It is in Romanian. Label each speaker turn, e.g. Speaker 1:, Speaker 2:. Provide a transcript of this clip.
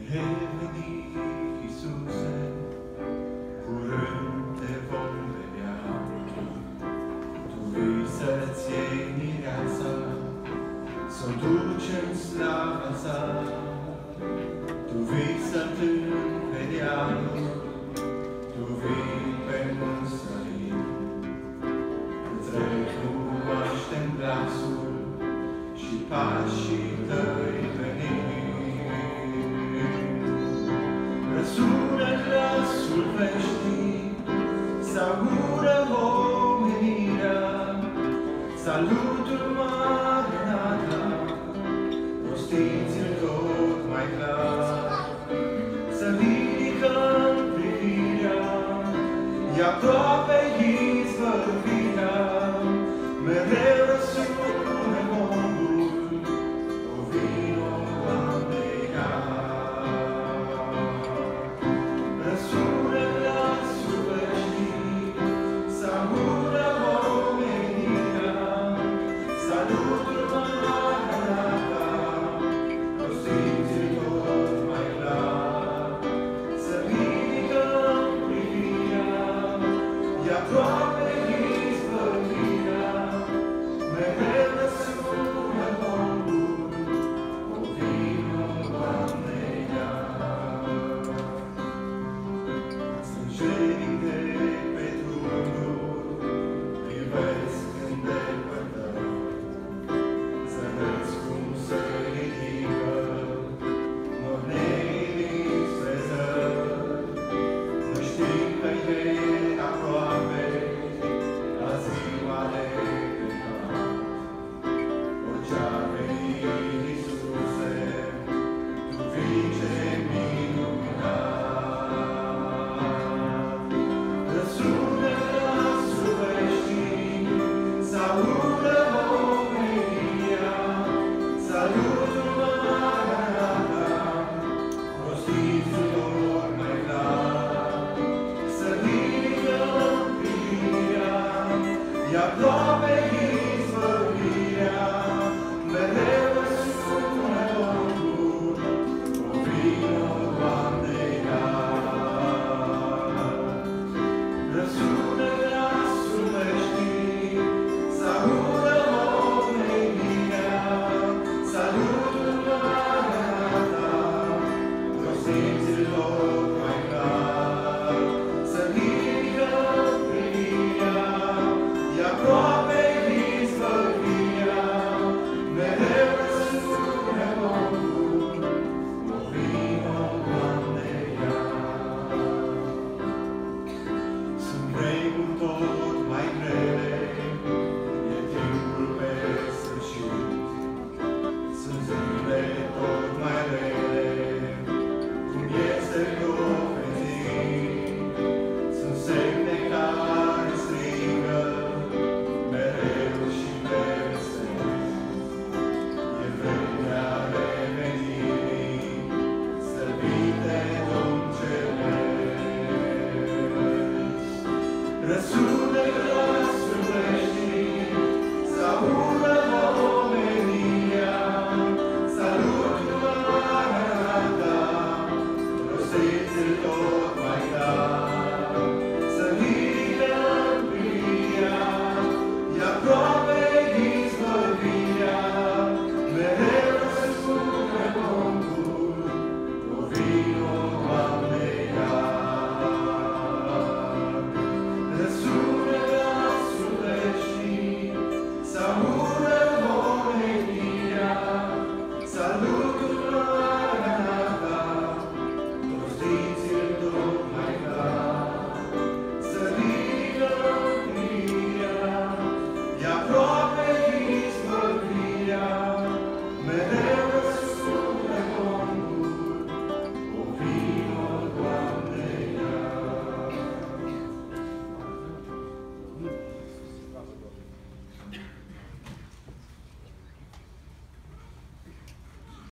Speaker 1: Vei veni, Iisuse, curând te vom vedea. Tu vei să-ți iei mireasa, s-o duci în slava sa. Tu vei să târni pe dealul, tu vei pe măsării. Îți recunoaștem glasul și pașii tăi veni. Răsună glasul veșnic, s-audă omenirea, salutul Maranatha, rostiți-l tot mai clar. Să ridicăm privirea, e aproape